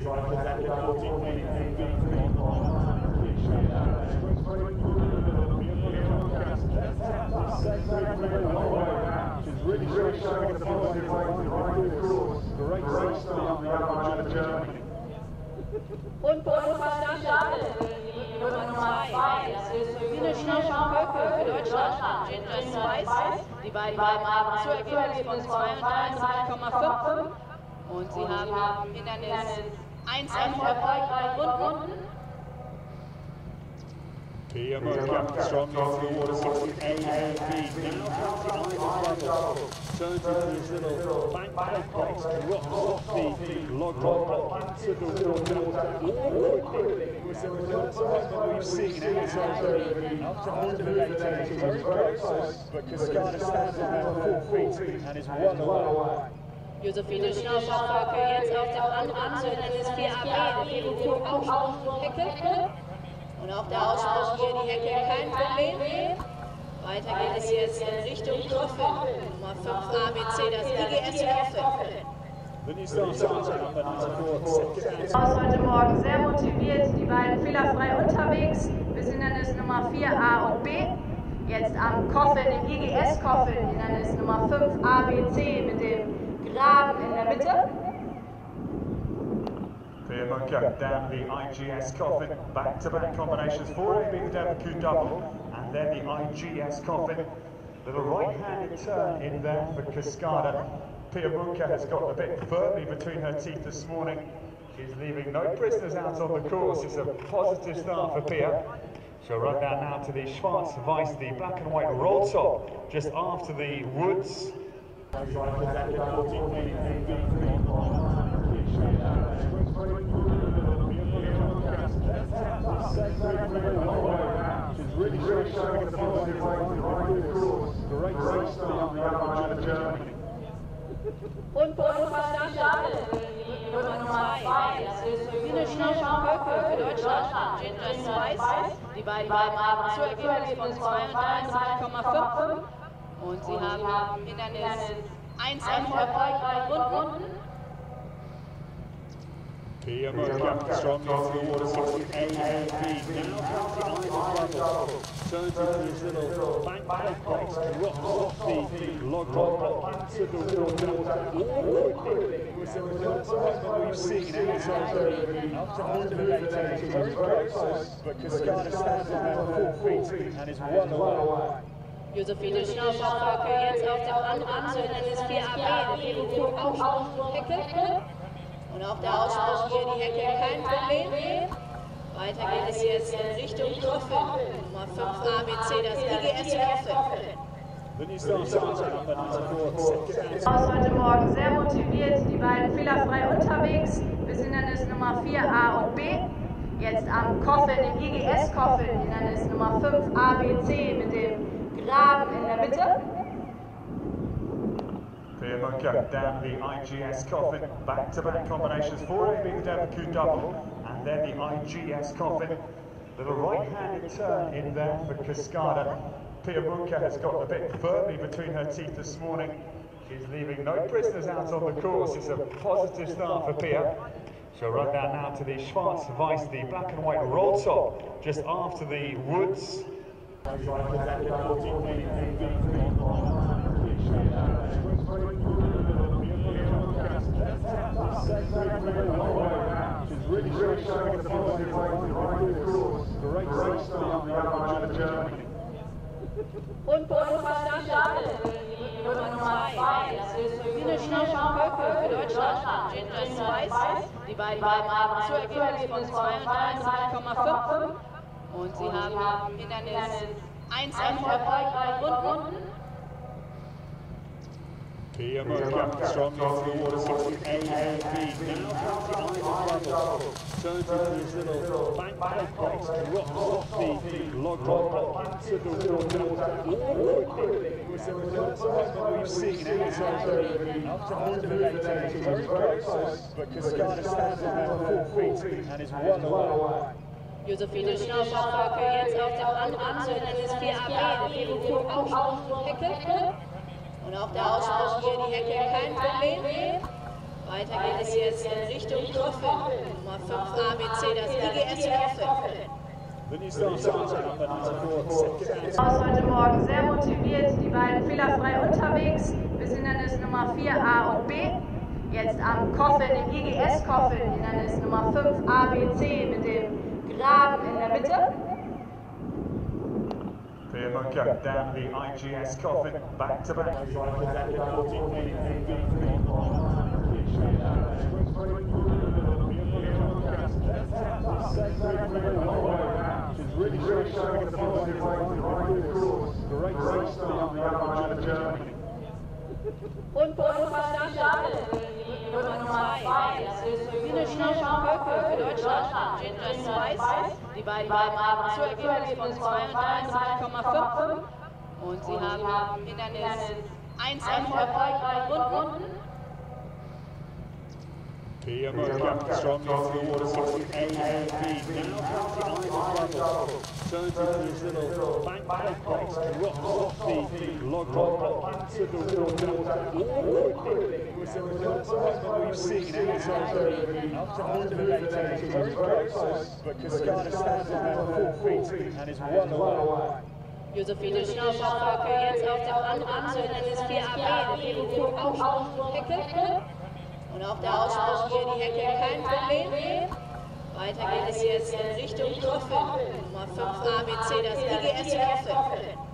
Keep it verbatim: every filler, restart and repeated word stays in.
really, really showing the positive way to ride the course. Great start on the outside of Germany. Und bei uns startet die Nummer zwei. Das ist finnische Schauköpfe für Deutschland, Ginger Spice. Die beiden haben zu Ergebnis von zweiunddreißig Komma fünf. Und sie haben Hindernis eins erfolgreich Runden. Pia Murka strongly towards A and B. Now comes the Weiherhof Radolfzell. Turns into this little bank plate box, drops off the log rock into the water. All quickly. It was the first time we've seen outside up to one hundred eighteen. Very close, but Cascada stands on her four feet and is well away. Josephine Schauköpfe jetzt auf dem anderen zu Hindernis vier A B, der Februar auch Hecke. Und auf der Ausfahrt hier die Hecke kein Problem. Weiter geht es jetzt in Richtung Koffel. Nummer fünf A B C, das I G S Koffel. Aus heute Morgen sehr motiviert, die beiden fehlerfrei unterwegs. Wir sind Hindernis Nummer vier A und B. Jetzt am Koffel, dem I G S Koffel, Hindernis Nummer fünf A B C mit dem Graben in der Mitte. Pia Murka down the I G S coffin, back-to-back combinations, four A B with down the Q double, and then the I G S coffin. Little right-handed turn in there for Cascada. Pia Murka has got a bit firmly between her teeth this morning. She's leaving no prisoners out on the course. It's a positive start for Pia. She'll run down now to the Schwarz-Weiß, the black and white roll top, just after the woods. She's really, really showing the positive way to ride the course. Great start on the outside of Germany. Und bei uns startet die Nummer zwei. Das ist finnische Schauköpfe für Deutschland, Ginger Spice. Die beiden haben zu Ergebnis von zweiunddreißig Komma fünf. Und sie haben Hindernis eins erfolgreich Runden. Pia Murka strongly towards A and B. Now comes the Weiherhof Radolfzell. Turns into this little bank plate box, drops off the log rock into the water. All quickly. It was the first time we've seen outside up to one hundred eighteen. Very close, but Cascada stands on her four feet and is well away. Josephine Schauköpfe jetzt auf dem anderen zu Hindernis vier A B, der Februar auch Hecke. Und auf der Ausfahrt hier die Hecke kein Problem. Weiter geht es jetzt in Richtung Koffel. Nummer fünf A B C, das I G S Koffel. Aus heute Morgen sehr motiviert, die beiden fehlerfrei unterwegs. Wir sind Hindernis Nummer vier A und B. Jetzt am Koffel, dem I G S Koffel, Hindernis Nummer fünf A B C mit dem Graben in der Mitte. Pia Murka down the I G S coffin, back-to-back combinations, four A B with down the Q double, and then the I G S coffin. Little right-handed turn in there for Cascada. Pia Murka has got a bit firmly between her teeth this morning. She's leaving no prisoners out on the course. It's a positive start for Pia. She'll run down now to the Schwarz-Weiß, the black and white roll top, just after the woods. She's really, really showing the positive way to ride the course. Great start on the outside of Germany. Und bei uns startet die Nummer zwei. Das ist finnische Schauköpfe für Deutschland, Ginger Spice. Die beiden haben zu Ergebnis von zweiunddreißig Komma fünf. Und sie haben Hindernis eins erfolgreich Runden. Pia Murka strongly towards A and B. Now comes the Weiherhof Radolfzell. Turns into this little bank plate box, drops off the log rock into the water. All quickly. It was the first time we've seen outside up to one hundred eighteen. Very close, but Cascada stands on her four feet and is well away. Josephine Schauköpfe jetzt auf dem anderen zu Hindernis vier A B, der Februar auch Hecke. Und auf der Ausfahrt hier die Hecke kein Problem. Weiter geht es jetzt in Richtung Koffel. Nummer fünf A B C, das I G S Coffin. Aus heute Morgen sehr motiviert, die beiden fehlerfrei unterwegs. Wir sind Hindernis Nummer vier A und B. Jetzt am Coffin, dem I G S Coffin, Hindernis Nummer fünf A B C mit dem Graben in der Mitte. Here we go down the I G S Coffin, back to back. She's really, really showing the positive way to the right course. Great race start for Germany. Und Boden verstanden, die Nummer zwei. Das ist Finish Höcke für Deutschland, Ginger Spice. Die beiden haben zu Ergebnis von zweiunddreißig Komma fünf. Und sie haben Hindernis eins erfolgreich Runden. Here we go, strongly towards A and B. Now turns into this little bank complex, drops off the log rock into the water. It was the first time we've seen outside up to one hundred eighteen. Very close, but Cascada stands on her four feet and is well away. Josephine Schnaufer-Völke jetzt auf dem anderen zu Hindernis vier A B, die Hecke. Und auf der Ausspruch hier die Hecke kein Problem. Weiter geht es jetzt in Richtung Coffin, Nummer fünf A B C, das I G S Coffin.